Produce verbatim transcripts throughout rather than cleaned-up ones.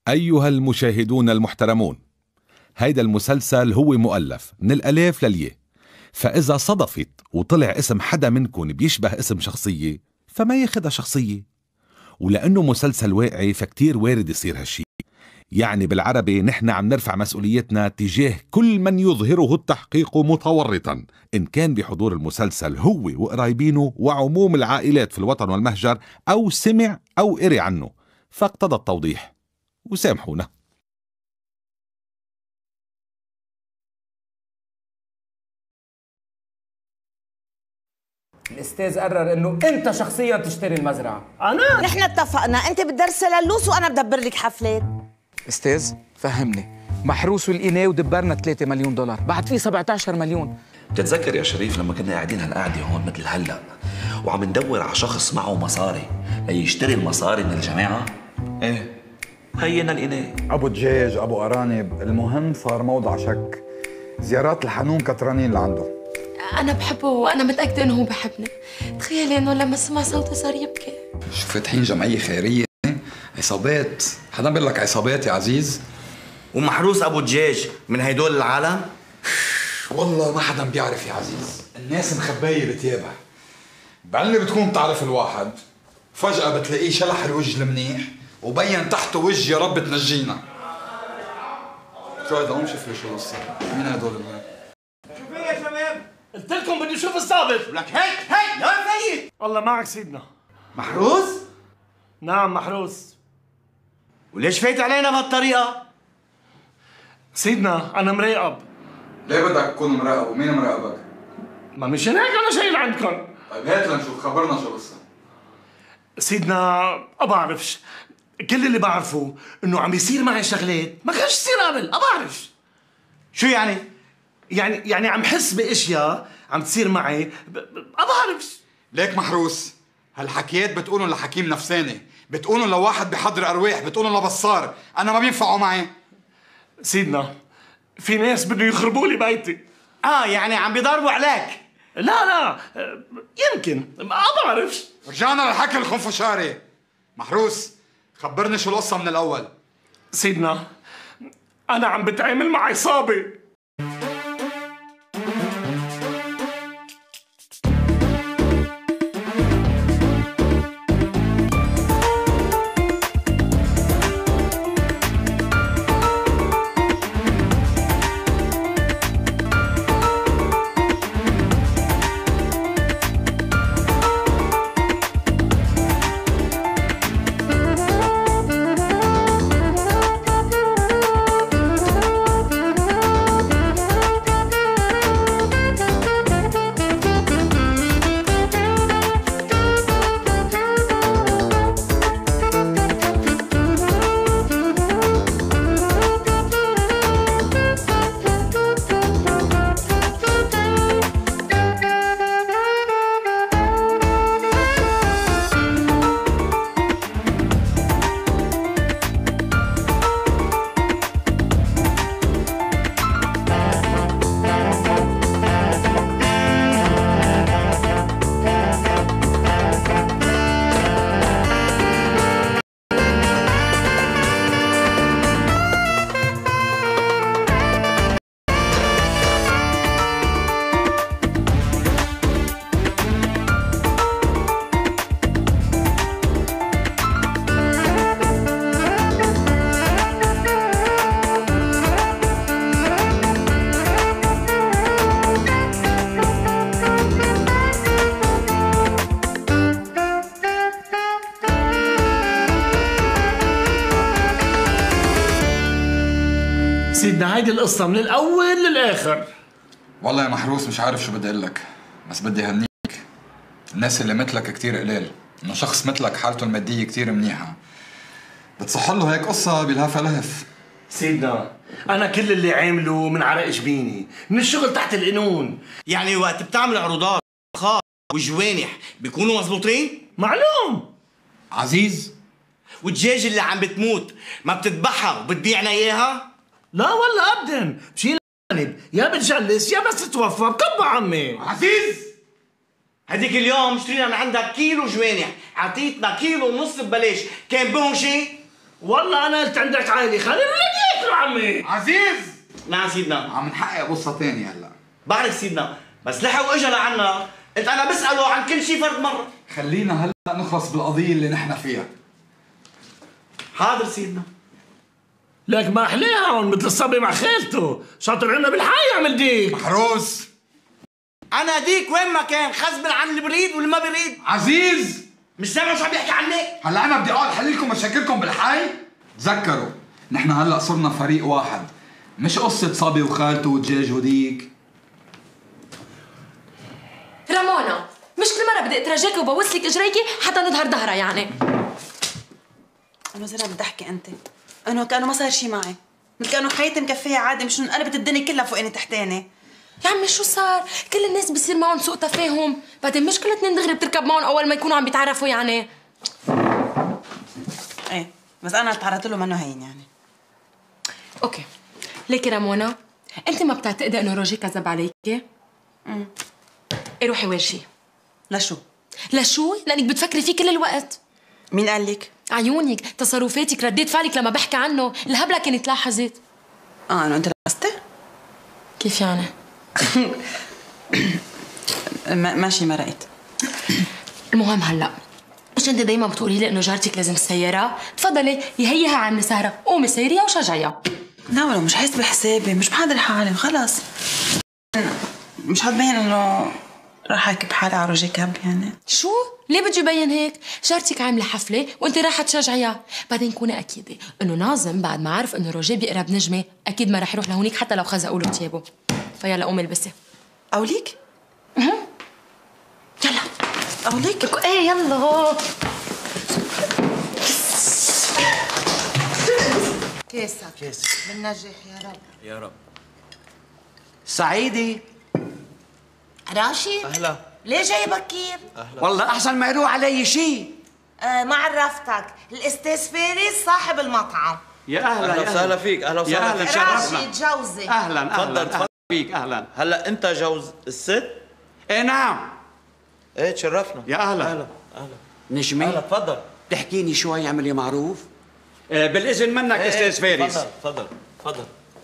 أيها المشاهدون المحترمون، هيدا المسلسل هو مؤلف من الألف للياء، فإذا صدفت وطلع اسم حدا منكم بيشبه اسم شخصية فما ياخدها شخصية، ولأنه مسلسل واقعي فكتير وارد يصير هالشي. يعني بالعربي نحن عم نرفع مسؤوليتنا تجاه كل من يظهره التحقيق متورطا، إن كان بحضور المسلسل هو وقرايبينه وعموم العائلات في الوطن والمهجر، أو سمع أو قري عنه، فاقتضى التوضيح وسامحونا. الاستاذ قرر انه انت شخصيا تشتري المزرعه. انا؟ نحن اتفقنا، انت بتدرس للوس وانا بدبر لك حفلات. استاذ فهمني، محروس والقناة ودبرنا ثلاثة مليون دولار، بعد في سبعة عشر مليون. بتتذكر يا شريف لما كنا قاعدين هالقعده هون مثل هلا وعم ندور على شخص معه مصاري ليشتري المصاري من الجماعه؟ ايه هينا القناة. ابو دجاج ابو ارانب، المهم صار موضع شك. زيارات الحنون كترانين لعنده. انا بحبه وانا متاكده انه هو بحبني. تخيلي انه لما سمع صوتي صار يبكي. شو فاتحين جمعيه خيريه؟ عصابات؟ حدا بيقول لك عصابات يا عزيز؟ ومحروس ابو دجاج من هيدول العالم؟ والله ما حدا بيعرف يا عزيز، الناس مخبايه بتيابها. بعلي بتكون تعرف الواحد فجأة بتلاقيه شلح الوجه المنيح وبين تحته وجه يا رب تنجينا. شو هذا؟ قوم شوف لي شو القصة، مين هدول اللي؟ شو في يا شباب؟ قلت لكم بدي اشوف الضابط. لك هيك هيك يا فايت. الله معك سيدنا. محروس؟ نعم محروس. وليش فايت علينا بهالطريقة؟ سيدنا أنا مراقب. ليه بدك تكون مراقب ومين مراقبك؟ ما مشان هيك أنا شايل عندكم. طيب هات لنشوف، خبرنا شو القصة. سيدنا ما بعرفش، كل اللي بعرفه إنه عم يصير معي شغلات ما كانش تصير قبل، ما بعرفش. شو يعني؟ يعني يعني عم حس بأشياء عم تصير معي ما بعرفش. ليك محروس، هالحكيات بتقولوا لحكيم نفساني، بتقولوا لواحد بحضر أرواح، بتقولوا لبصار، أنا ما بينفعوا معي. سيدنا في ناس بده يخربوا لي بيتي. اه يعني عم بيضربوا عليك؟ لا لا يمكن، ما بعرفش. رجعنا للحكي الخنفشاري. محروس خبرني شو القصة من الأول. سيدنا أنا عم بتعامل مع عصابة. سيدنا هيدي القصة من الأول للآخر. والله يا محروس مش عارف شو بدي أقول لك، بس بدي هنيك. الناس اللي مثلك كتير قليل، إنه شخص مثلك حالته المادية كتير منيحة بتصح له هيك قصة بلهفة لهف. سيدنا أنا كل اللي عامله من عرق جبيني، من الشغل تحت القانون. يعني وقت بتعمل عروضات خاص وجوانح بيكونوا مزبوطين؟ معلوم. عزيز والدجاج اللي عم بتموت ما بتذبحها وبتبيعنا إياها؟ لا والله أبدا، بشيل الجانب يا بتجلس يا بس تتوفى بكبة عمي. عزيز هديك اليوم اشترينا من عندك كيلو جوانح، عطيتنا كيلو ونص ببلاش، كان بهم شيء؟ والله انا قلت عندك عائله خلينا لك ياكلوا عمي. عزيز نعم سيدنا. عم نحقق قصه ثانيه هلا. بعرف سيدنا، بس لحق واجا لعنا، قلت انا بساله عن كل شيء فرد مره. خلينا هلا نخلص بالقضيه اللي نحن فيها. حاضر سيدنا. لك ما احلاها هون مثل الصبي مع خالته، شاطر عنا بالحي يعمل ديك. محروس انا ديك وين ما كان، خزبل عن اللي بريد واللي ما بريد. عزيز مش سامع شو عم يحكي عني؟ هلا انا بدي اقعد احل لكم مشاكلكم بالحي؟ تذكروا نحن هلا صرنا فريق واحد، مش قصة صبي وخالته ودجاج وديك. رامونا، مش كل مرة بدي اترجاكي وبوسلك اجريكي حتى نظهر ظهرها يعني. انه زي ما بدي احكي انت، انه كانه ما صار شيء معي، مثل كانه حياتي مكفيه عادي، مش انقلبت الدنيا كلها فوقاني تحتاني. يا عمي شو صار؟ كل الناس بصير معهم سوء تفاهم، بعدين مش كل اثنين دغري بتركب معهم اول ما يكونوا عم بيتعرفوا يعني. ايه بس انا تعرضت له منه هين يعني. اوكي، ليكي رامونا، انت ما بتعتقدي انه روجي كذب عليكي؟ امم ايه روحي ورجيه. لشو؟ لشو؟ لانك بتفكري فيه كل الوقت. مين قال لك؟ عيونك، تصرفاتك، رديت فعلك لما بحكي عنه، الهبله كانت لاحظت. اه انه انت لمستي؟ كيف يعني؟ ماشي مرقت. المهم هلا، مش انت دايما بتقولي لي انه جارتك لازم السيارة؟ تفضلي يهيها عن سهرة، قومي سيريها وشجعيها. لا والله مش حاسة بحسابي، مش بحضر حالي خلص. مش حتبين انه راح اكب حالي على روجي كاب يعني. شو؟ ليه بدي يبين هيك؟ جارتك عاملة حفلة وانت رايحة تشجعيها، بعدين كوني اكيدة انه ناظم بعد ما عرف انه روجي بيقرب نجمة، اكيد ما رح يروح لهونيك حتى لو خزقوا له ثيابه. فيلا قومي البسي. اوليك؟ اها يلا اوليك. ايه يلا. كيسك كيسك بالنجاح يا رب يا رب. سعيدة. راشد. اهلا. ليه جاي بكير؟ اهلا. والله احسن ما يروح علي شيء. آه ما عرفتك، الاستاذ فارس صاحب المطعم. يا اهلا اهلا وسهلا فيك. اهلا وسهلا فيك. راشد جوزي. اهلا اهلا تفضل تفضل فيك. اهلا. هلا انت جوز الست؟ ايه نعم. ايه تشرفنا. يا اهلا. اهلا اهلا. نجمي. اهلا تفضل. تحكيني شوي اعملي معروف. آه بالاذن منك ايه استاذ فارس. تفضل تفضل تفضل.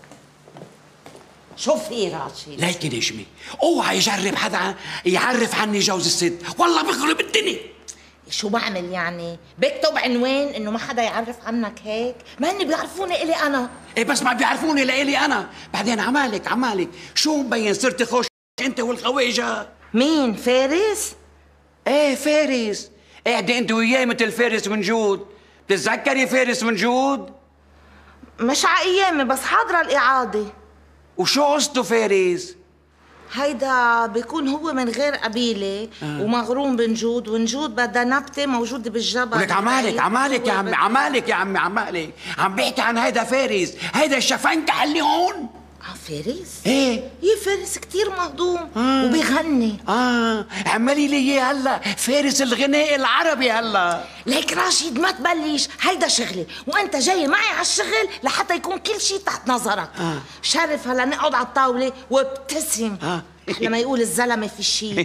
شو في راشد؟ ليكي نجمي، اوعى يجرب حدا يعرف عني جوز الست، والله بخرب الدنيا. شو بعمل يعني؟ بكتب عنوان انه ما حدا يعرف عنك هيك؟ ما هن بيعرفوني الي انا. ايه بس ما بيعرفوني لإلي انا، بعدين عمالك عمالك شو مبين صرتي خوش انت والخواجه. مين فارس؟ ايه فارس، قاعدة انت وياه مثل فارس من جود، بتتذكري فارس من جود؟ مش ع ايامي بس حاضرة الإعادة. وشو قصته فارس؟ هيدا بيكون هو من غير قبيلة آه. ومغروم بنجود، ونجود بدها نبتة موجودة بالجبل. ولك عمالك عمالك يا عمي عمالك يا عمي عمالك، عم بيحكي عن هيدا فارس، هيدا الشفنكة اللي هون. اه فارس؟ ايه يا فارس كتير مهضوم آه. وبيغني. اه عمالي لي اياه هلا، فارس الغناء العربي هلا. ليك راشد ما تبلش، هيدا شغلي وانت جاي معي على الشغل لحتى يكون كل شيء تحت نظرك. آه. شرف هلا نقعد على الطاولة وابتسم آه. لما يقول الزلمة في الشيء.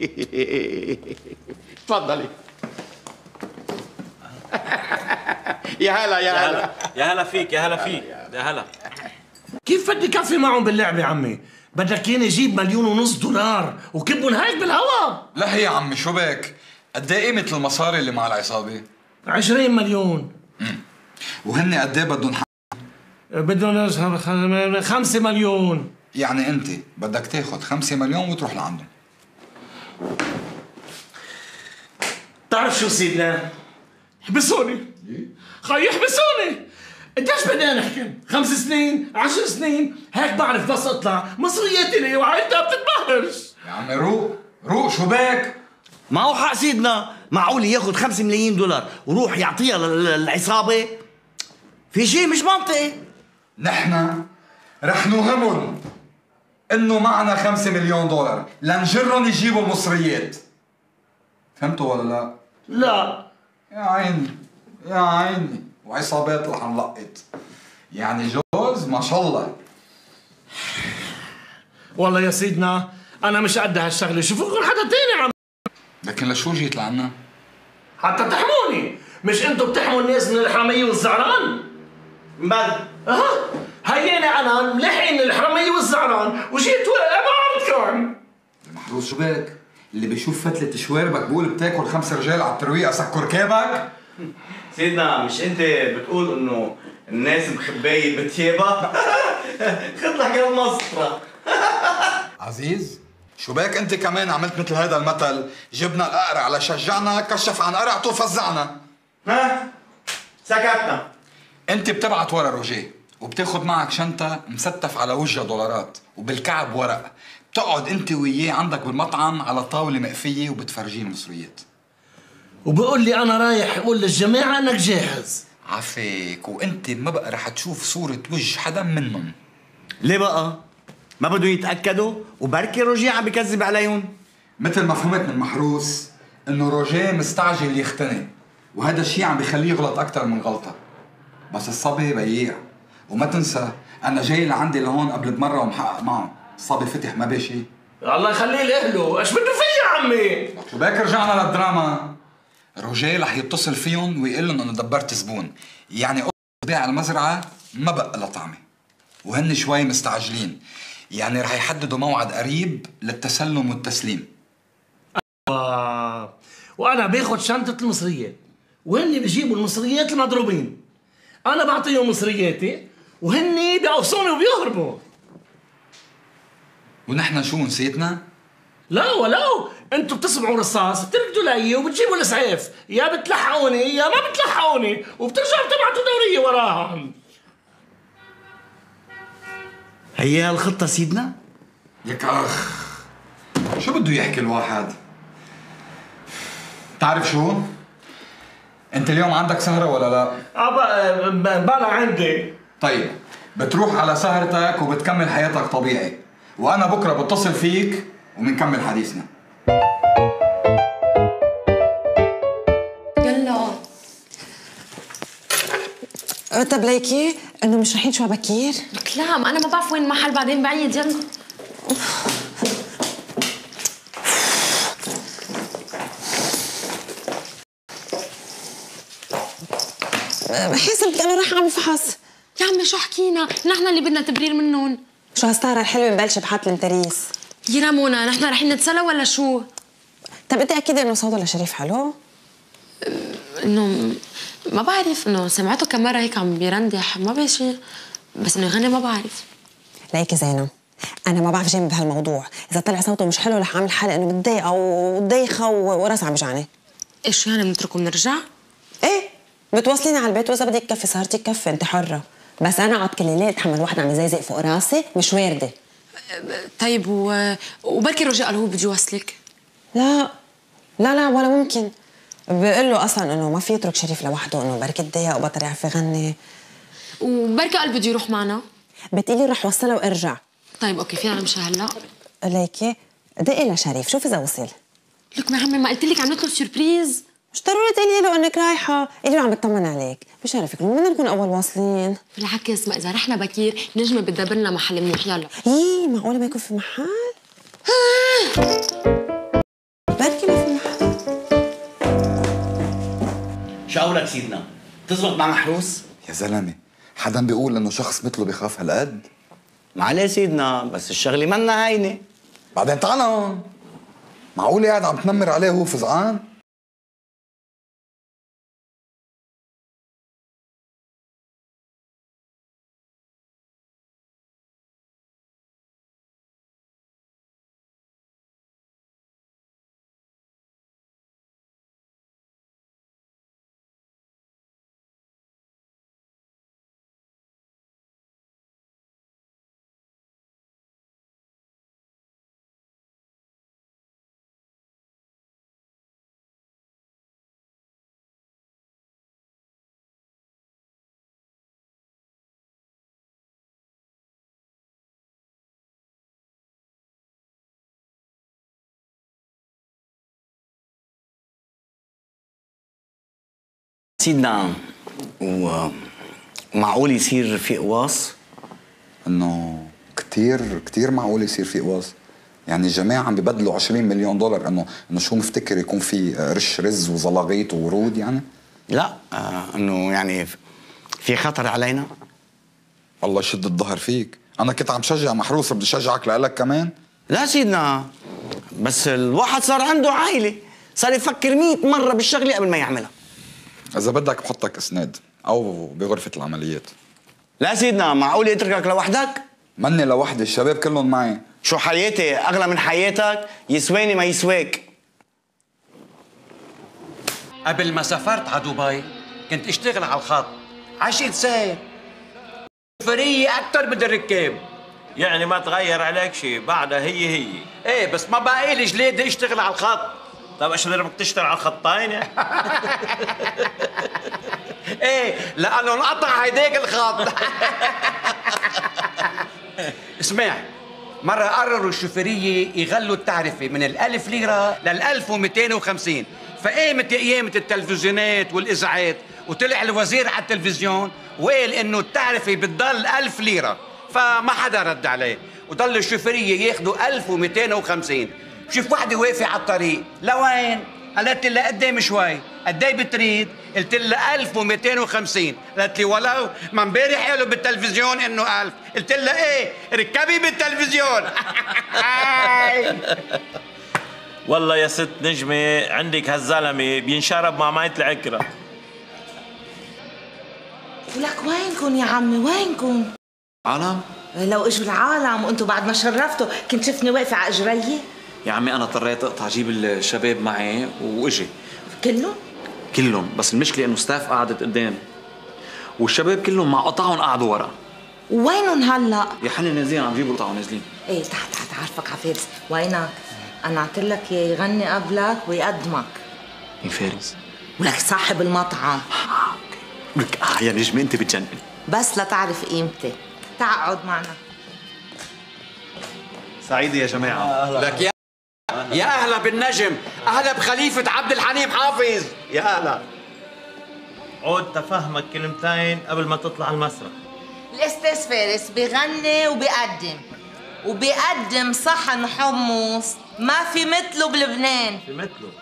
تفضلي. يا هلا يا هلا يا هلا فيك يا هلا فيك يا هلا. كيف بدي كفي معهم باللعبة يا عمي؟ بدك ياني اجيب مليون ونص دولار وكبهم هيك بالهوا؟ لا هي يا عمي شو بك؟ قد ايه قيمة المصاري اللي مع العصابة؟ عشرين مليون. امم وهن قد ايه بدهم حق؟ بدهم خمسة مليون. يعني انت بدك تاخذ خمسة مليون وتروح لعندهم. بتعرف شو سيدنا؟ احبسوني خي احبسوني. قديش بدنا نحكي؟ خمس سنين؟ عشر سنين؟ هيك بعرف بس اطلع مصرياتي لي وعائلتها بتتبهرج. يا عمي روق روق شو بك؟ معه حق سيدنا، معقول ياخذ خمسة ملايين دولار وروح يعطيها للعصابة؟ في شيء مش منطقي. نحن رح نوهمهم انه معنا خمسة مليون دولار لنجرهم يجيبوا المصريات. فهمتوا ولا لا؟ لا. يا عيني يا عيني، وعصابات رح نلقط. يعني جوز ما شاء الله. والله يا سيدنا انا مش قد هالشغله، شوفوا لكم حدا تاني عم. لكن لشو جيت لعنا؟ حتى تحموني، مش انتوا بتحموا الناس من الحراميه والزعران؟ بل اه هيني انا ملحقين الحراميه والزعران وجيت ولا ما عرفتكم. محروس شو بك؟ اللي بيشوف فتلة شواربك بقول بتاكل خمس رجال على الترويقه سكر كابك؟ سيدنا مش انت بتقول انه الناس مخبايه بتيابها؟ خد لك المسطره. عزيز شو بك انت كمان عملت مثل هذا المثل؟ جبنا القرع على شجعنا كشف عن قرعته فزعنا. ها؟ سكتنا. انت بتبعت ورا روجيه وبتاخد معك شنطه مستف على وجهها دولارات وبالكعب ورق، بتقعد انت وياه عندك بالمطعم على طاوله مقفيه وبتفرجيه المصريات. وبقول لي انا رايح اقول للجماعه انك جاهز. عفيك وانت ما بقى رح تشوف صوره وجه حدا منهم. ليه بقى؟ ما بدهم يتاكدوا وبركي روجيه عم بكذب عليهم؟ مثل ما فهمت من محروس انه روجيه مستعجل يختني، وهذا الشيء عم بيخليه يغلط اكثر من غلطه. بس الصبي بييع، وما تنسى انا جاي لعندي لهون قبل بمره ومحقق معه، الصبي فتح ما بشي. الله يخليه لاهله، ايش بده فيي يا عمي؟ شو بك رجعنا للدراما؟ روجيه رح يتصل فيهم ويقول لهم انه دبرت زبون، يعني بيع المزرعه ما بقى لها طعمه. وهن شوي مستعجلين، يعني رح يحددوا موعد قريب للتسلم والتسليم. آه. وانا باخذ شنطه المصريات وهن بيجيبوا المصريات المضروبين، انا بعطيهم مصرياتي وهن بيقوصوني وبيهربوا. ونحن شو نسيتنا؟ لا ولو انتوا بتصبعوا رصاص بتركضوا لي وبتجيبوا الاسعاف، يا بتلحقوني يا ما بتلحقوني وبترجعوا بتبعتوا دوريه وراهم. هي الخطه سيدنا؟ يك اخ شو بده يحكي الواحد؟ تعرف شو؟ انت اليوم عندك سهرة ولا لا؟ اه بلا عندي. طيب بتروح على سهرتك وبتكمل حياتك طبيعي، وانا بكره بتصل فيك وبنكمل حديثنا. يلا. طب ليكي انه مش رايحين شو بكير؟ لك لا ما انا ما بعرف وين المحل بعدين بعيد. يلا. حسبت انا رايحه اعمل فحص. يا عمي شو حكينا؟ نحن اللي بدنا تبرير منهم. شو هالسهرة الحلوة مبلشة بحفل التريس؟ يا منى نحن رايحين نتسلى ولا شو؟ طب انت اكيد انه صوته لشريف حلو؟ انه ما بعرف، انه سمعته كم مرة هيك عم بيرندح ما بشي، بس انه يغني ما بعرف. ليكي زينب انا ما بعرف جنب بهالموضوع، اذا طلع صوته مش حلو رح اعمل حالة انه متضايقة ودايخة وراسها عم بيجعني. ايش يعني بنتركه بنرجع؟ ايه بتوصليني على البيت واذا بدك تكفي سهرتي كفي انت حرة، بس انا اقعد كل ليله اتحمل واحد عم يزيزق فوق راسي مش وارده. طيب و... وبركي رجاء قال هو بده يوصلك؟ لا لا لا ولا ممكن، بقول له اصلا انه ما في يترك شريف لوحده، انه بركي تضايق وبطل يعرف يغني. وبركي قال بده يروح معنا؟ بتقولي رح وصلها وارجع. طيب اوكي فينا نمشي هلا؟ ليكي دقي لشريف شوف اذا وصل. لك ما عمي ما قلت لك عملت له سربريز. مش ضروري تقولي له انك رايحه، قولي له عم بطمن عليك، بشرفك بدنا نكون اول واصلين. بالعكس ما اذا رحنا بكير نجمه بتدبر لنا محل منيح. يلا. يي معقوله ما يكون في محل؟ بركي ما في محل. شو قولك سيدنا؟ تزبط مع محروس؟ يا زلمه حدا بيقول انه شخص مثله بيخاف هالقد؟ معليه سيدنا بس الشغله منا هينه. بعدين تعال هون، معقول قاعد عم تنمر عليه وهو فزعان؟ سيدنا ومعقول يصير في قواص؟ انه كثير كثير معقول يصير في قواص، يعني الجماعه عم ببدلوا عشرين مليون دولار، انه انه شو مفتكر يكون في رش رز وزلاغيط وورود يعني؟ لا آه انه يعني في خطر علينا. الله يشد الظهر فيك، انا كنت عم شجع محروس، بدي شجعك لك كمان. لا سيدنا، بس الواحد صار عنده عائله، صار يفكر مئة مره بالشغله قبل ما يعملها. اذا بدك بحطك اسناد او بغرفه العمليات. لا سيدنا، معقول اتركك لوحدك؟ مني لوحدي، الشباب كلهم معي. شو حياتي اغلى من حياتك؟ يسواني ما يسواك. قبل ما سافرت على دبي كنت اشتغل على الخط عشر ساعات، فرية أكثر من الركاب. يعني ما تغير عليك شيء، بعدها هي هي. ايه بس ما بقى لي جليد اشتغل على الخط. طيب ايش بدك تشتغل على الخطين يعني؟ ايه لأنه انقطع هيديك الخط. اسمع، مرة قرروا الشوفيرية يغلوا التعرفة من الألف ليرة للألف ومئتين وخمسين، فقامت قيامة التلفزيونات والإذاعات وطلع الوزير على التلفزيون وقال إنه التعرفة بتضل ألف ليرة، فما حدا رد عليه وضل الشوفيرية ياخدوا ألف ومئتين وخمسين. شوف وحدة واقفة على الطريق، لوين؟ قالت لي لقدام شوي. قد ايه بتريد؟ قلت لها ألف ومئتين وخمسين. قالت لي ولو ما امبارح قالوا بالتلفزيون انه ألف. قلت لها ايه؟ ركبي بالتلفزيون. والله يا ست نجمة عندك هالزلمة بينشرب مع مية العكرة. ولك وينكن يا عمي وينكن؟ عالم؟ لو اجوا العالم وانتم بعد ما شرفتوا كنت شفتني واقفة على اجريي؟ يا عمي انا اضطريت اقطع اجيب الشباب معي واجي. كلهم؟ كلهم، بس المشكلة انه ستاف قعدت قدام والشباب كلهم مع قطعهم قعدوا ورا. وينهم هلا؟ يا حني نازلين عم جيبوا قطع ونازلين. ايه تحت تحت عارفك عفارس، وينك؟ انا قلت لك يغني قبلك ويقدمك. مين فارس؟ ولك صاحب المطعم. لك اه يا نجمة انت بتجنن. بس لتعرف قيمتي، تعال اقعد معنا. سعيدة يا جماعة. لك يا يا اهلا بالنجم، اهلا بخليفة عبد الحليم حافظ، يا اهلا. عود تفهمك كلمتين قبل ما تطلع المسرح. الاستاذ فارس بيغني وبيقدم، وبيقدم صحن حمص ما في مثله بلبنان. في مثله.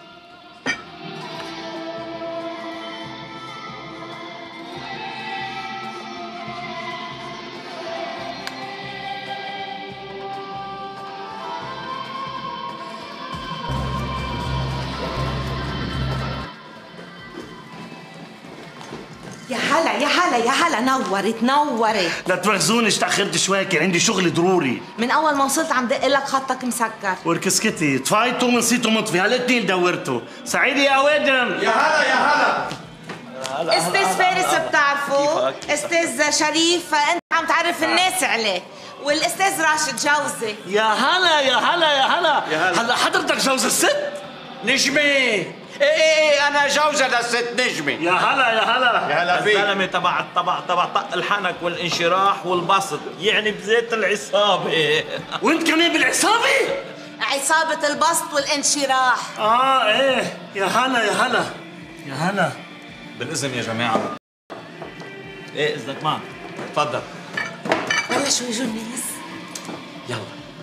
يا هلا يا هلا يا هلا، نورت نورت. لا تواخذوني تاخرت شوي، كان عندي شغل ضروري. من اول ما وصلت عم دق لك خطك مسكر. وركسكتي طفيتوا ونسيتوا مطفي، هالاثنين دورتوا. سعيدة يا وادم. يا هلا يا هلا. استاذ فارس بتعرفه؟ استاذ شريف انت عم تعرف الناس عليه، والاستاذ راشد جوزي. يا هلا يا هلا يا هلا. يا هلا. هلا حضرتك جوز الست؟ نجمة. ايه ايه ايه انا جوزة للست نجمة. يا هلا يا هلا. يا هلا فيك. الزلمة تبع تبع تبع طق الحنك والانشراح والبسط، يعني بزيت العصابة. وانت كمان بالعصابة؟ عصابة البسط والانشراح. اه ايه، يا هلا يا هلا يا هلا. بالإذن يا جماعة. ايه اذنك معك. تفضل. بلشوا يجوا الناس. يلا.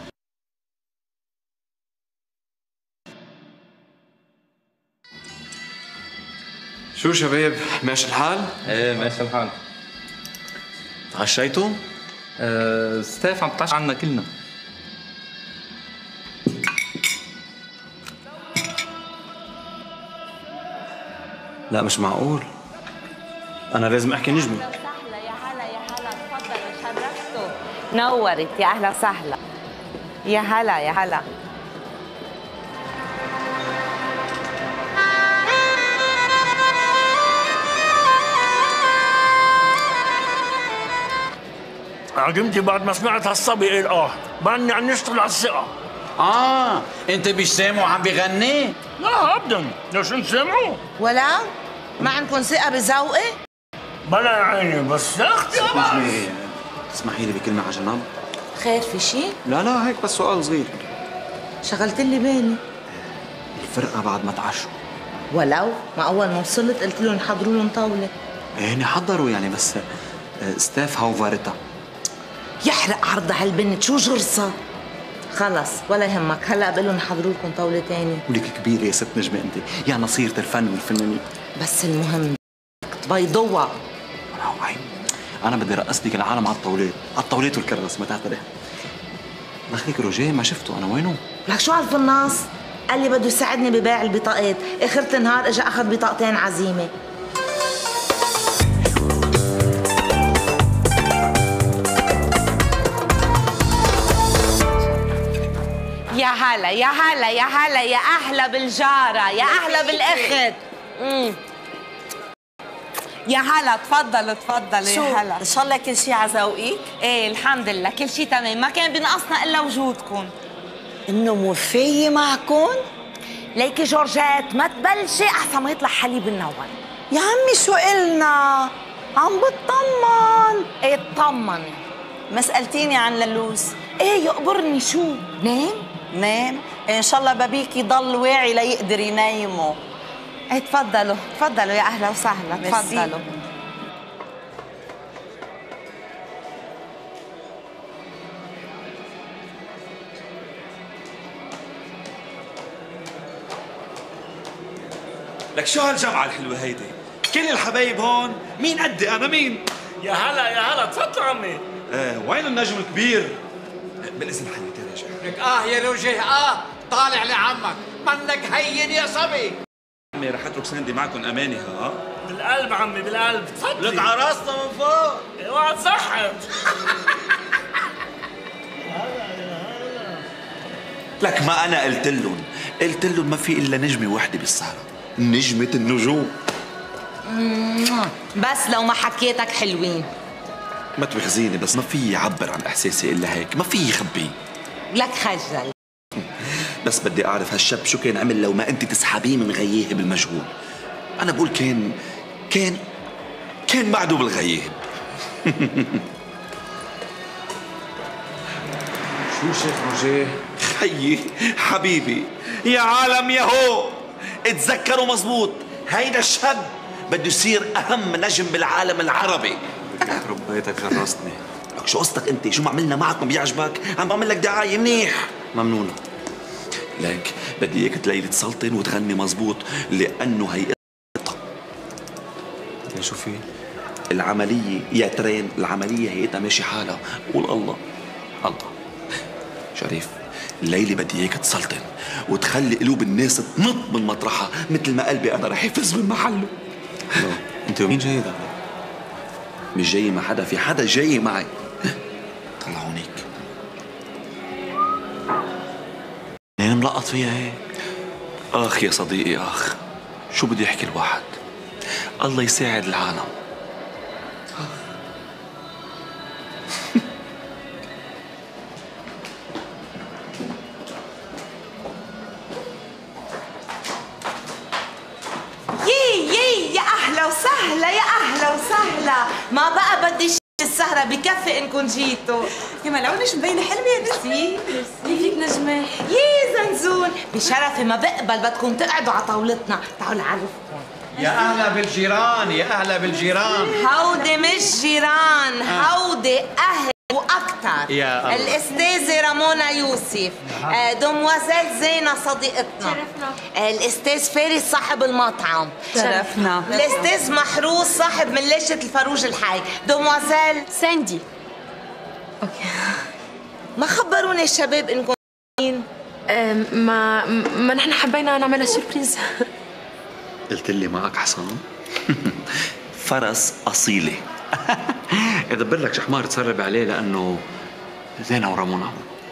شو شباب، ماشي الحال؟ ايه ماشي الحال. تعشيتوا؟ أه ستاف عم تعشى عنا كلنا. لا مش معقول، أنا لازم أحكي نجمة. يا هلا يا هلا، تفضلوا شرفتوا. نورت، يا اهلا وسهلا. يا هلا يا هلا. عجمتي بعد ما سمعت هالصبي قال اه باني عم نشتغل على الثقة. اه انت مش سامعه عم بيغني؟ لا ابدا، ليش انت سامعه؟ ولا؟ ما عندكم ثقة بذوقي؟ بلا يا عيني، بس يا اختي نجمة تسمحي لي بكلمة على جنب؟ خير في شيء؟ لا لا هيك بس سؤال صغير. شغلت لي بالي. الفرقة بعد ما تعشوا. ولو ما اول ما وصلت قلت لهم حضروا لهم طاولة. يعني حضروا يعني، بس ستاف هاوفارتا يحرق عرض هالبنت، شو جرصة؟ خلص ولا يهمك، هلا بقول لهم حضروا لكم طاولة تانية. ولك كبيرة يا ست نجمة انت، يا نصيرة الفن والفنانين. بس المهم بيضوة. انا بدي رقص لك العالم على الطاولات، على الطاولات والكراسي، ما تعترح. دخلك روجيه ما شفته، انا وينه؟ لك شو هالفناص؟ قال لي بده يساعدني ببيع البطاقات، اخرة النهار اجى اخذ بطاقتين عزيمة. يا هلا يا هلا يا هلا يا اهلا بالجارة، يا اهلا بالاخت. امم يا هلا، تفضلوا تفضلوا يا هلا. ان شاء الله كل شيء على ذوقك؟ ايه الحمد لله كل شيء تمام، ما كان بينقصنا الا وجودكم. انه موفية معكم؟ ليكي جورجيت ما تبلشي احسن ما يطلع حليب النوال. يا عمي شو قلنا؟ عم بتطمن. ايه اطمني. ما سألتيني عن للوس؟ ايه يقبرني شو؟ نام؟ نام؟ ان شاء الله بابيك يضل واعي ليقدر ينيمه. ايه تفضلوا تفضلوا يا اهلا وسهلا، تفضلوا. لك شو هالجمعة الحلوة هيدي؟ كل الحبايب هون، مين قدي أنا مين؟ يا هلا يا هلا، تفضل عمي. آه وين النجم الكبير؟ بالإذن حياتي راجع. لك آه يا روجيه آه، طالع لعمك، منك هين يا صبي. عمي رح اترك سندي معكم أماني ها؟ بالقلب عمي بالقلب، تفضلي. لك على راسنا من فوق. اوعى تزحف. لك ما أنا قلت لهم، قلت لهم ما في إلا نجمة وحدة بالسهرة، نجمة النجوم. بس لو ما حكيتك حلوين. ما تبخزيني، بس ما في يعبر عن إحساسي إلا هيك، ما في يخبيه. لك خجل. بس بدي أعرف هالشاب شو كان عمل لو ما أنت تسحبيه من غياه بالمجهول. أنا بقول كان كان كان بعده بالغياب. شو شيخ روجيه؟ خيي حبيبي يا عالم يا هو، اتذكروا مزبوط، هيدا الشاب بده يصير أهم نجم بالعالم العربي. ربيتك جرستني. لك شو قصتك أنت؟ شو ما عملنا معك ما بيعجبك؟ عم بعمل لك دعاية منيح. ممنونة. لك بدي إياك تليلي تسلطن وتغني مزبوط، لأنه هي شو في؟ العملية يا ترين، العملية هيئتها ماشي حالها. قول الله الله. شريف الليلة بدي اياك تسلطن وتخلي قلوب الناس تنط من مطرحها مثل ما قلبي انا رح يفز من محله. انت ومين جاي ده؟ مش جاي مع حدا، في حدا جاي معي. طلع هونيك. ليه ملقط فيها هيك؟ اخ يا صديقي اخ، شو بدي يحكي الواحد؟ الله يساعد العالم. وسهلا يا اهلا وسهلا، ما بقى بدي ش... السهرة بكفي انكم جيتوا. يا ملعونة شو مبينة حلوة يا بنتي. كيفك نجمة؟ يي زنزون، بشرفي ما بقبل بدكم تقعدوا على طاولتنا، تعالوا عرفكم. يا اهلا بالجيران، يا اهلا بالجيران. هودي مش جيران، هودي اهل واكثر. يا الله. الاستاذة رامونا يوسف، آه دوموازيل زينة صديقتنا. شرفنا. الاستاذ فارس صاحب المطعم. شرفنا. الاستاذ محروس صاحب ملاشة الفروج الحي. دوموازيل ساندي. اوكي. ما خبروني الشباب انكم مين؟ ما ما نحن حبينا نعملها سربريز. قلت لي معك حصان؟ فرس أصيلة. ادبر لك شحمار تسرب عليه لأنه زينة ورامونا.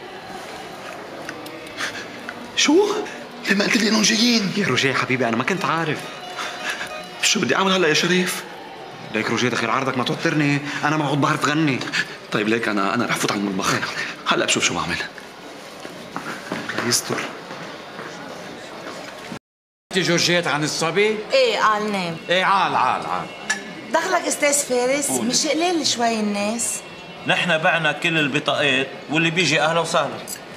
شو؟ ليه ما قلت لي انهم جايين؟ يا روجيه حبيبي انا ما كنت عارف. شو بدي اعمل هلا يا شريف؟ ليك روجيه دخيل عرضك ما توترني، انا موعود بعرف غني. طيب ليك انا انا رح فوت على المطبخ هلا بشوف شو بعمل. يستر. انت جورجيت عن الصبي؟ ايه قال نام. ايه عال عال عال. دخلك استاذ فارس، مش قليل شوي الناس. نحن بعنا كل البطاقات واللي بيجي اهلا وسهلا.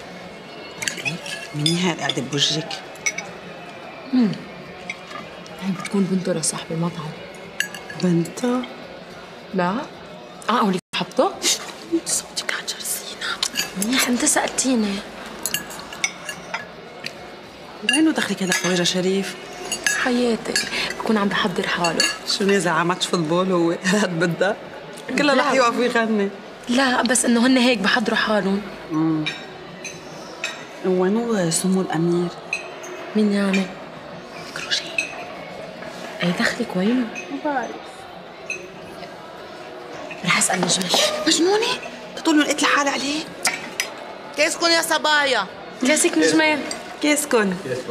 مين هاد قاعدة بوجهك؟ امم هي بتكون بنته لصاحب المطعم. بنته؟ لا اه قولي حبطه؟ صوتك عن جرسينا. منيح انت سألتيني. وينو دخلك هذا خواجه شريف؟ حياتي بكون عم بحضر حاله. شو نازل على ماتش فوتبول هو؟ هاد بدك؟ كلها رح يوقف ويغني. لا بس انه هن هيك بحضروا حالهم. امم وينو سمو الامير؟ مين يعني؟ كروشي. اي دخلك وينه؟ ما بعرف. رح اسال نجمة. مجنونة؟ تطول لقيت لحالي عليه؟ كيسكن يا صبايا. كاسك نجمة. كيسكن. كيسكن.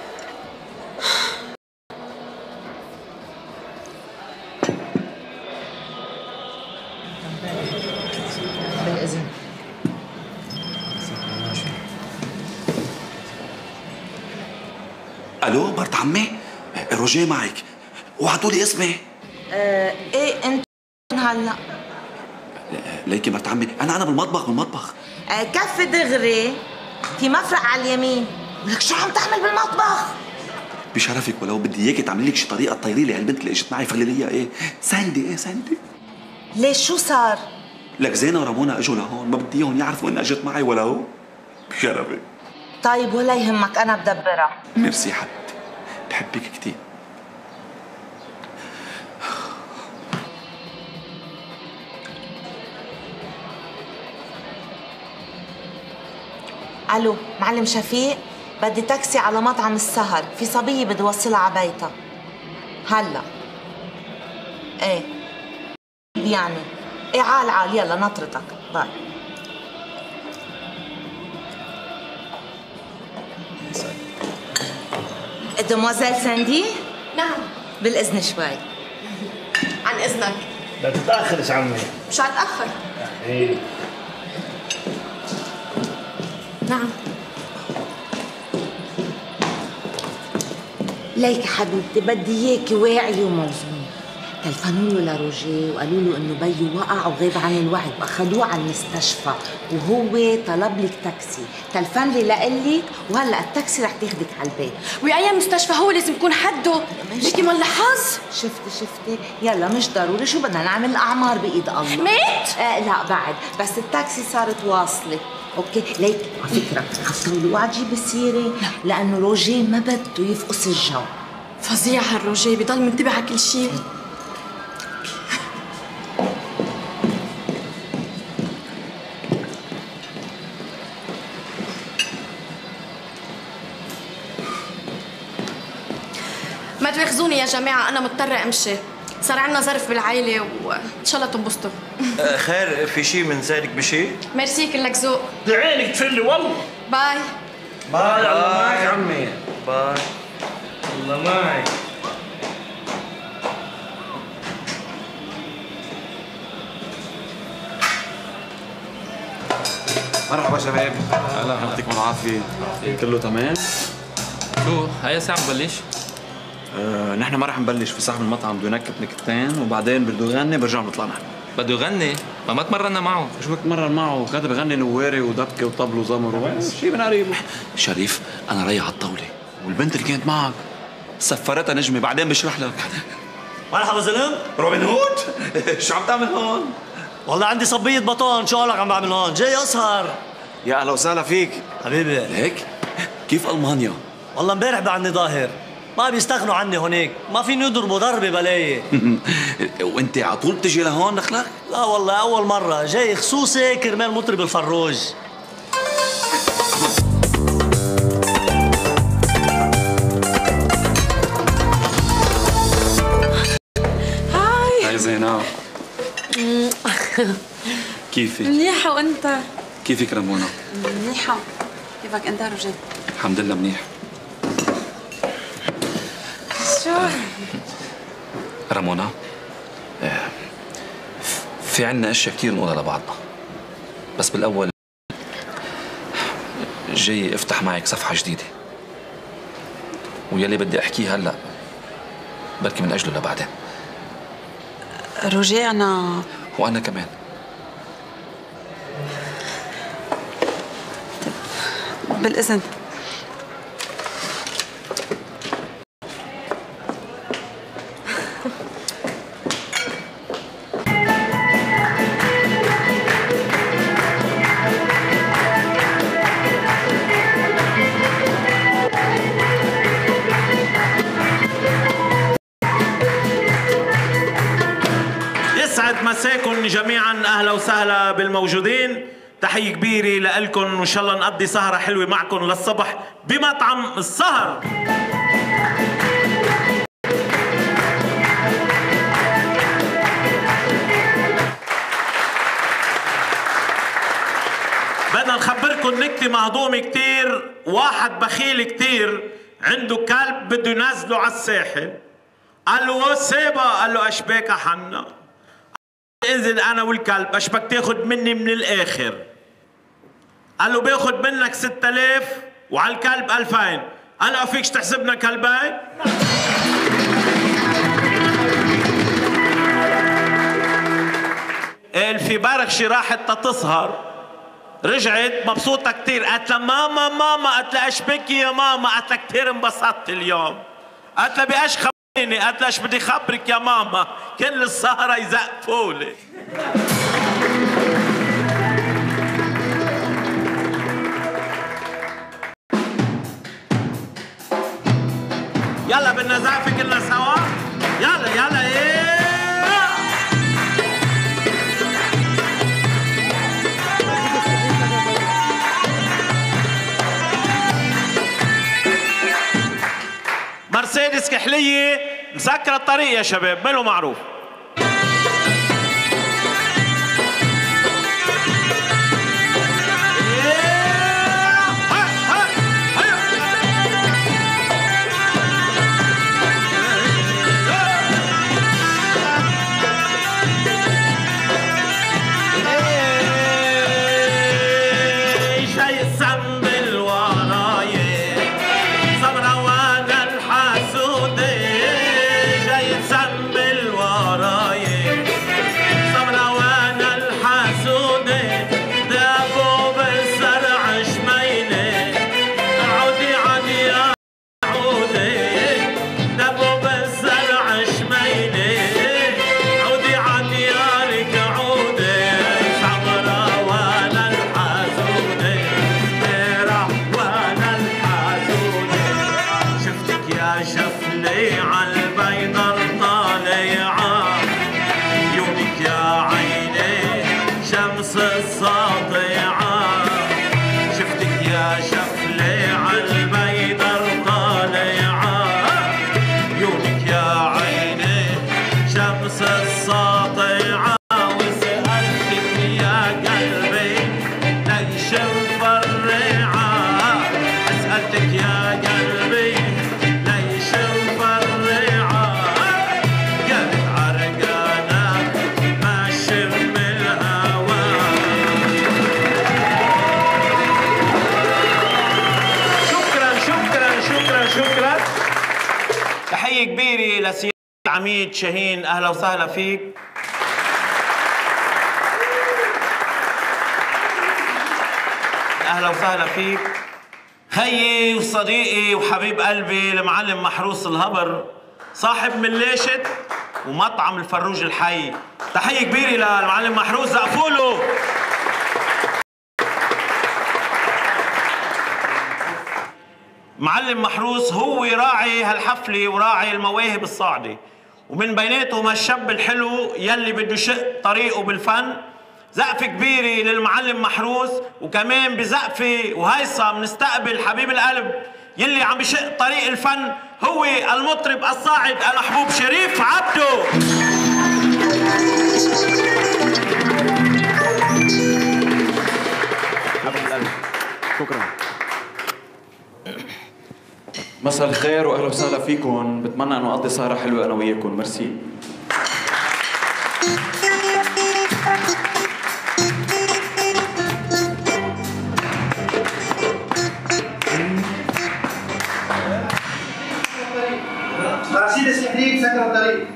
بالإذن. الو مرت عمي، روجيه معك، وعطوا لي اسمي. آه ايه انت هلا؟ ليكي مرت عمي، انا انا بالمطبخ بالمطبخ. آه كف دغري في مفرق على اليمين. ولك شو عم تعمل بالمطبخ؟ بشرفك ولو بدي اياكي تعملي لك شي طريقه تطيري لي هالبنت اللي اجت معي، خلي لي اياها ايه ساندي، ايه ساندي. ليش شو صار؟ لك زينه ورمونا اجوا لهون، ما بدي اياهم يعرفوا اني اجت معي ولا هو. بشرفك. طيب ولا يهمك انا بدبرها. ميرسي حبيبتي، بحبك كثير. الو معلم شفيق، بدي تاكسي على مطعم السهر، في صبيه بدي وصلها على بيتها هلا. ايه يعني ايه عال عال، يلا نطرتك، باي. دموزيل ساندي؟ نعم. بالاذن شوي. عن اذنك. لا تتاخرش عمي. مش هتاخر. ايه. نعم. ليك حبيبتي بدي اياكي واعيه وموزونه. تلفنوا له لروجيه وقالوا له انه بيو وقع وغاب عن الوعي واخذوه على المستشفى، وهو طلب لك تاكسي، تلفن لي لقلك وهلا التاكسي رح تاخدك على البيت. ويا مستشفى هو لازم يكون حده. ليكي مال حظ. شفتي شفتي يلا مش ضروري، شو بدنا نعمل، الاعمار بايد الله. مات؟ آه لا بعد، بس التاكسي صارت واصله. اوكي ليك على فكره خطروا له اوعى تجيب السيره لانه روجيه ما بده يفقس الجو. فظيع هالروجيه، بضل منتبه على كل شيء. ما تواخذوني يا جماعه، انا مضطره امشي، صار عندنا ظرف بالعائله وان شاء الله تنبسطوا. خير، في شيء من زيدك بشيء؟ ميرسي كلك ذوق. عينك تفلي والله. باي. باي. الله معك عمي. باي. الله معك. مرحبا شباب. هلا يعطيكم العافية. كله تمام؟ شو هاي الساعة ببلش؟ آه، نحن ما رح نبلش، في صاحب المطعم بده ينكت نكتين وبعدين بده يغني برجع بنطلع نحن. بده يغني؟ ما ما تمرنا معه. شو بدك تمرن معه؟ كان بغني نواري ودبكة وطبل وزمر وبس، شيء من قريب. شريف انا رايح على الطاولة. والبنت اللي كانت معك؟ سفرتها نجمة، بعدين بشرح لك. مرحبا زلم. روبن هود، شو عم تعمل هون؟ والله عندي صبية بطون، شو قالك عم بعمل هون؟ جاي اسهر. يا اهلا وسهلا فيك حبيبي. ليك كيف المانيا؟ والله امبارح بعدني ظاهر، ما بيستغنوا عني هونيك، ما فيني يضربوا ضربه بلايه. وانت على طول بتجي لهون دخلك؟ لا والله اول مره جاي خصوصي كرمال مطرب الفروج. هاي. هاي زينب. كيفك؟ منيحة وانت؟ كيفك رمونا؟ منيحة. كيفك انت رجل؟ الحمد لله منيح. شو؟ رمونا، في عنا اشياء كثير نقولها لبعضنا، بس بالاول جاي افتح معك صفحة جديدة، ويلي بدي احكيه هلا بركي من اجله لبعدين. روجي انا وانا كمان. بالاذن. طبعا جميعا اهلا وسهلا بالموجودين. تحية كبيرة لكم وان شاء الله نقضي سهرة حلوة معكم للصبح بمطعم السهر. بدنا نخبركم نكتة مهضومة كتير. واحد بخيل كتير عنده كلب بده ينزله على الساحل، قال له سيبا، قال له اشباك حنا، انزل انا والكلب، اشبك تاخد مني من الاخر. قال له باخد منك ستة آلاف وعلى الكلب ألفين. قال له فيكش تحسبنا كلبين؟ الفي برغشي راحت تسهر، رجعت مبسوطة كتير، قالت لها ماما ماما، قالت لها ايش بكي يا ماما؟ قالت لها كتير انبسطت اليوم. قالت لها بايش خبريني؟ قالت لها ايش بدي خبرك يا ماما؟ كل السهرة يزقفوا لي. يلا بدنا زقفة كلنا سوا، يلا يلا ايه. مرسيدس كحلية مسكرة الطريق يا شباب، ماله معروف. كبيرة لسيادة العميد شاهين، أهلا وسهلا فيك. أهلا وسهلا فيك. خيي وصديقي وحبيب قلبي المعلم محروس الهبر، صاحب ملاشة ومطعم الفروج الحي. تحية كبيرة للمعلم محروس، زقفوا له. معلم محروس هو راعي هالحفلة وراعي المواهب الصاعدة، ومن بيناتهم هالشاب الحلو يلي بده يشق طريقه بالفن. زقفة كبيرة للمعلم محروس، وكمان بزقفة وهيصة بنستقبل حبيب القلب يلي عم بشق طريق الفن، هو المطرب الصاعد المحبوب شريف عبده. حبيب القلب شكرا. مساء الخير واهلا وسهلا فيكم، بتمنى انه اقضي سهره حلوه انا وياكم، ميرسي. مرسيدس يحييك سكر الطريق.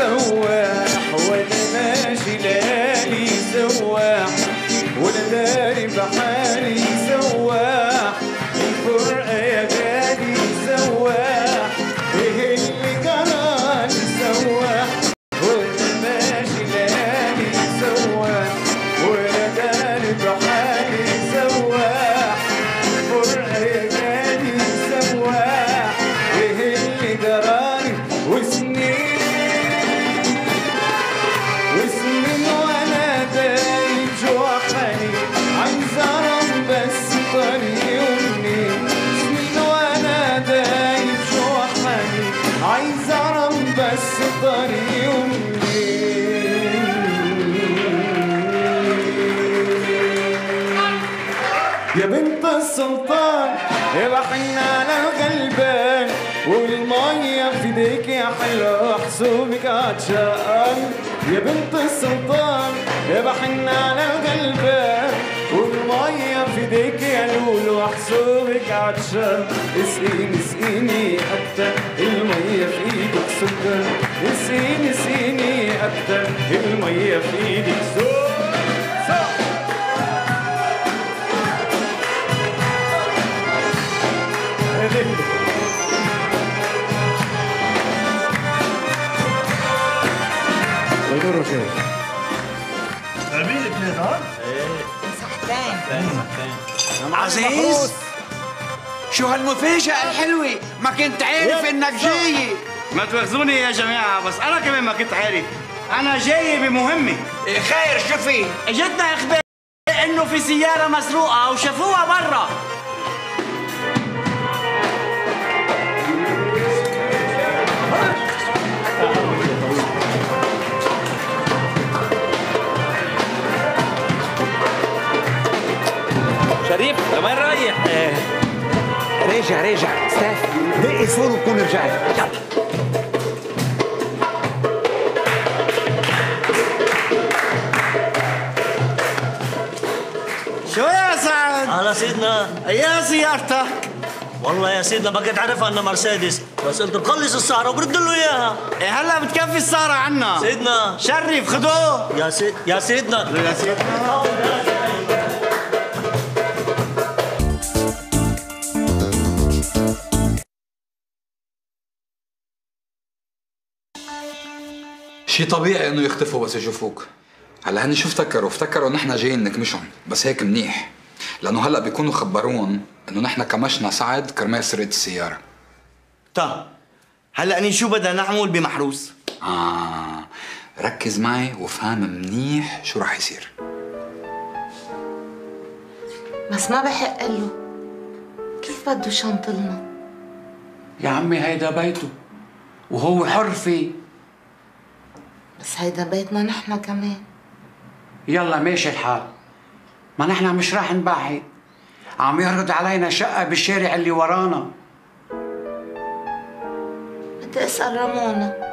سواح ولا ماشي لالي سواح ولا داري بحالي سواح الفرقة يا غالي سواح ايه اللي جرالي سواح ولا ماشي لالي سواح ولا داري بحالي سواح الفرقة يا غالي سواح ايه اللي جرالي وسنين وسنين وانا دايب جوا حنين عايز اعرف بس طريقي ومنين سنين وانا دايب جوا حنين عايز اعرف بس طريقي ومنين يا بنت السلطان يا بحن على الغلبان والمية في ايديك يا حلوة حسوبك عطشان يا بنت السلطان يا بحن على الغلبان والمية في ايديك يا لولو حسوبك عطشان اسقيني اسقيني اكتر المية في ايدك سكر اسقيني اسقيني اكتر المية في ايدك سكر وين روجيه؟ تعبين الاثنين ها؟ عم عزيز شو هالمفاجأة الحلوة؟ ما كنت عارف انك جاي. ما تواخذوني يا جماعة بس أنا كمان ما كنت عارف. أنا جاي بمهمة. خير شو في؟ اجتنا إخبار إنه في سيارة مسروقة وشافوها برا. شريف لوين رايح؟ ايه راجع راجع ستاف دقي صور وكون رجعت يلا. شو يا سعد؟ هلا سيدنا. يا سيارتك؟ والله يا سيدنا ما كنت عارفها انها مرسيدس بس قلت بخلص السعر وبرد له اياها. إيه هلا بتكفي السعر عنا سيدنا. شرف خدوه يا سيد يا سيدنا يا سيدنا. شي طبيعي انه يختفوا بس يشوفوك. هلا هن شو افتكروا؟ افتكروا ان احنا جايين نكمشهم، بس هيك منيح، لانه هلا بيكونوا خبرون انه نحن كمشنا سعد كرمال سرقة السيارة. طيب هلا اني شو بدنا نعمل بمحروس؟ اه ركز معي وفهم منيح شو رح يصير. بس ما بحق له، كيف بده يشنطلنا؟ يا عمي هيدا بيته وهو حر فيه. بس هيدا بيتنا نحن كمان. يلا ماشي الحال، ما نحن مش راح نبعد، عم يعرض علينا شقة بالشارع اللي ورانا. بدي اسأل رمونا.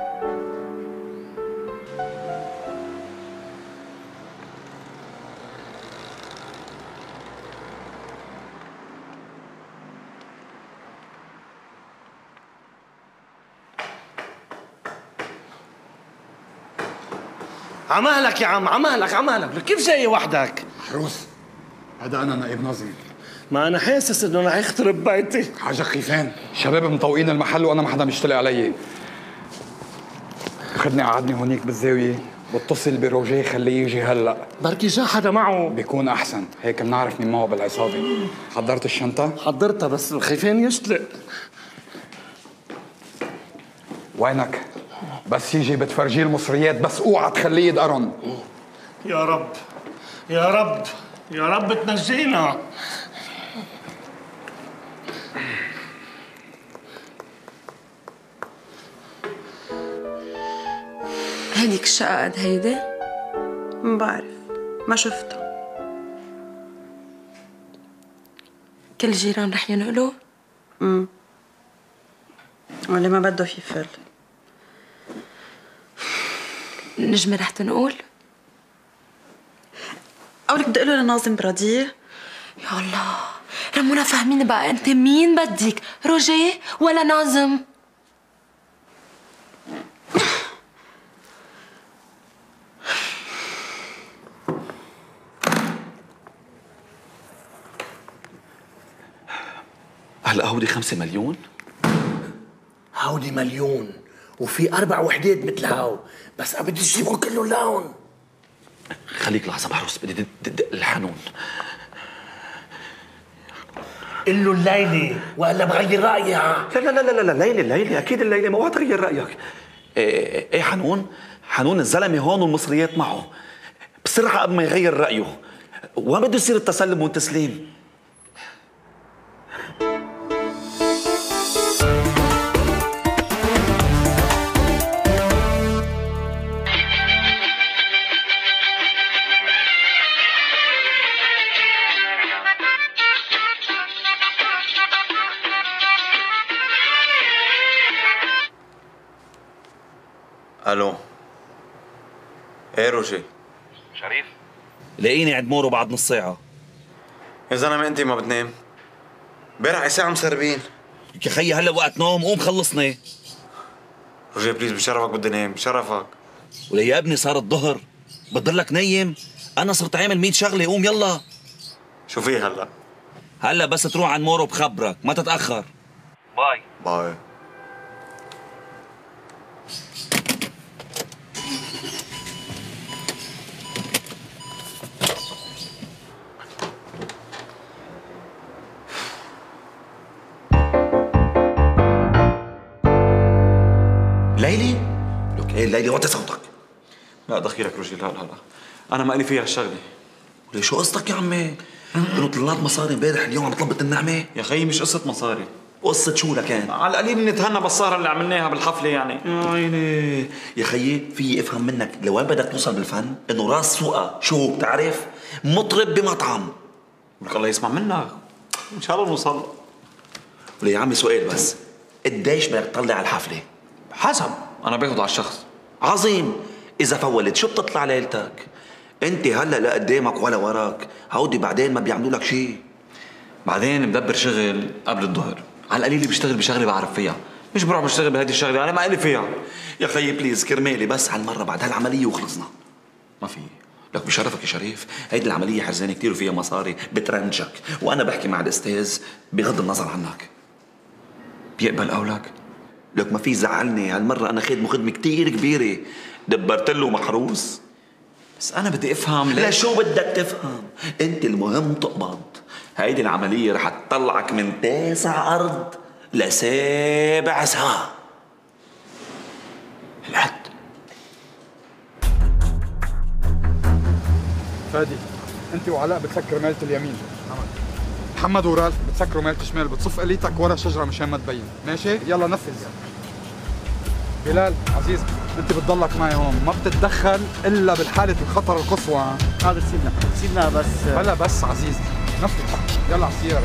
عمالك يا عم عمالك عمالك كيف جاي وحدك؟ محروس هذا انا نائب ناظم. ما انا حاسس انه رح يخرب بيتي. حاجة خيفان، شباب مطوقين المحل وانا ما حدا مشتلي علي. خدني قعدني هونيك بالزاوية، بتصل بروجيه خليه يجي هلا. بركي جا حدا معه. بيكون احسن، هيك بنعرف مين معه بالعصابة. حضرت الشنطة؟ حضرتها بس خايفين يشتلق. وينك؟ بس يجي بتفرجيه المصريات، بس اوعى تخليه يدقرن. يا رب يا رب يا رب تنجينا. هديك الشقة قد هيدي؟ ما بعرف، ما شفتها. كل الجيران رح ينقلوا؟ امم ولا ما بده في فل. نجمة رح تنقول؟ قولك بدي اقول لناظم براديه. يا الله رمونا فاهمين بقى انت مين بدك؟ روجيه ولا ناظم؟ هلا هودي خمسة مليون؟ هودي مليون وفي اربع وحدات مثل هاو، بس بدي تجيبهم كلهم لون. خليك لحظة محروس، بدي دق الحنون. قل له الليلة ولا بغير رأيي. ها لا لا لا لا لا ليلى ليلى اكيد الليلة ما تغير رأيك. ايه ايه حنون، حنون الزلمة هون والمصريات معه بسرعة قبل ما يغير رأيه، وما بده يصير التسلم والتسليم. الو. ايه روجي؟ شريف؟ لاقيني عند مورو بعد نص ساعة. يا زلمة انت ما بتنام؟ امبارح ساعة مسربين. يا خيي هلا وقت نوم، قوم خلصني. روجي بليز بشرفك بدي نام، بشرفك. ولي يا ابني صار الظهر، بتضلك نايم؟ أنا صرت عامل مية شغلة، قوم يلا. شو في هلا؟ هلا بس تروح عند مورو بخبرك، ما تتأخر. باي. باي. ليلي؟ لك ايه ليلي وطي صوتك. لا دخيلك روجي، لا لا لا انا ما لي فيها الشغله. وليه شو قصتك يا عمي؟ انه طلعت مصاري امبارح اليوم عم طلبت النعمه. يا خيي مش قصه مصاري. قصه شو لكان؟ على القليل نتهنى بالسهره اللي عملناها بالحفله يعني. يا عيني يا خيي، في افهم منك لوين بدك توصل بالفن؟ انه راس سوقه شو بتعرف؟ مطرب بمطعم. ولك الله يسمع منك، ان شاء الله نوصل. وليه يا عمي سؤال بس، قديش بدك تطلع على الحفله؟ حسب، انا باخذ على الشخص. عظيم. اذا فولت شو بتطلع ليلتك؟ انت هلا لا قدامك ولا وراك، هودي بعدين ما بيعملوا لك شيء. بعدين بدبر شغل قبل الظهر، على القليل بشتغل بشغله بعرف فيها، مش بروح بشتغل بهذه الشغله انا ما لي فيها. يا خيي بليز كرمالي بس هالمره بعد هالعمليه وخلصنا. ما في. لك بشرفك يا شريف، هيدي العمليه حرزانه كثير وفيها مصاري، بترنجك، وانا بحكي مع الاستاذ بغض النظر عنك. بيقبل قولك؟ لك ما في زعلني، هالمره انا خدمه خدمه كثير كبيره، دبرت له محروس. بس انا بدي افهم لا شو بدك تفهم؟ انت المهم تقبض. هيدي العمليه رح تطلعك من تاسع ارض لسابع ساعه. الحد فادي، انت وعلاء بتسكروا ميلة اليمين، محمد ورالف بتسكروا ميلة الشمال، بتصف قليتك ورا شجره مشان ما تبين، ماشي؟ يلا نفذ. بلال عزيز، انت بتضلك معي هون، ما بتتدخل الا بالحاله الخطر القصوى. هذا سيبنا سيبنا بس. بلا بس عزيز، نفذ. يلا على السياره.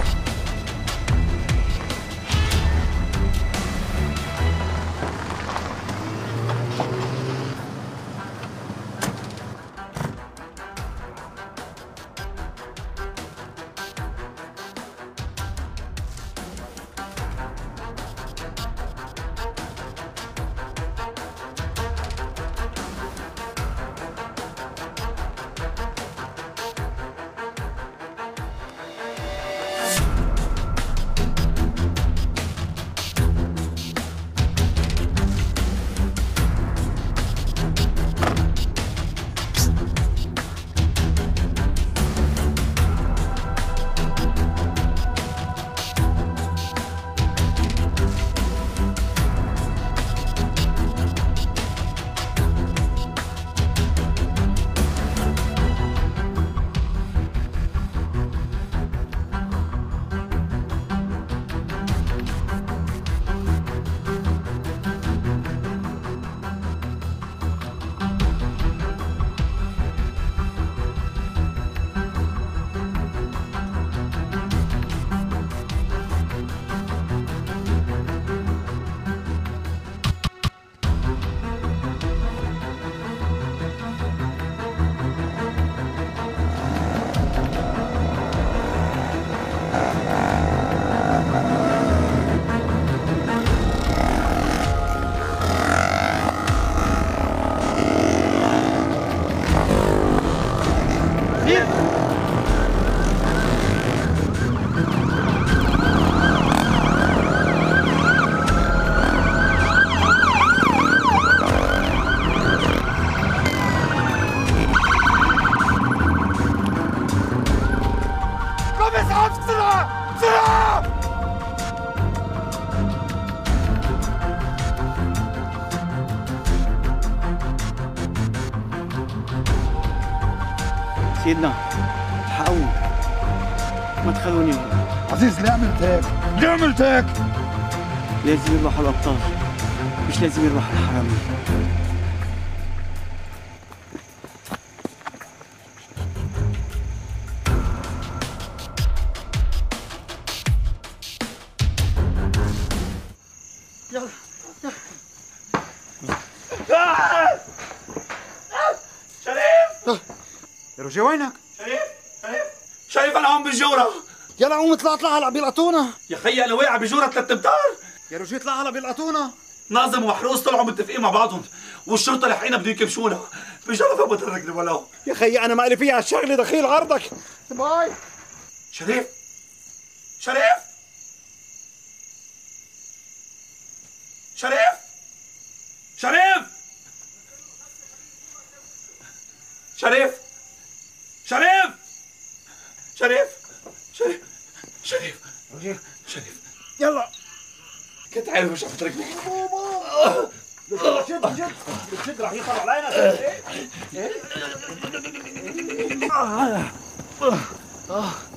سيدنا حقوم ما تخلوني هون. عزيز ليه عملت هيك؟ ليه عملت هيك؟ لازم يروحوا الأبطال مش لازم يروحوا الحرامية. يلا شريف يا روجي وينك؟ شريف شريف شريف انا هون بالجوره. يلا قوم اطلع اطلع هلا بيلقطونا. يا خيي انا واقع بجوره ثلاث امتار. يا روجي اطلع هلا بيلقطونا. ناظم وحروس طلعوا متفقين مع بعضهم والشرطه لحقينا بده يكبشونا. بجرب ابو تركني ولا يا خيي انا مالي فيها هالشغله دخيل عرضك. باي. شريف شريف شريف شريف شريف شريف شريف شريف شريف روجي شريف يلا كنت عارف مش عم تركني. شد شد شد راح يطلع علينا. ايه؟ ايه؟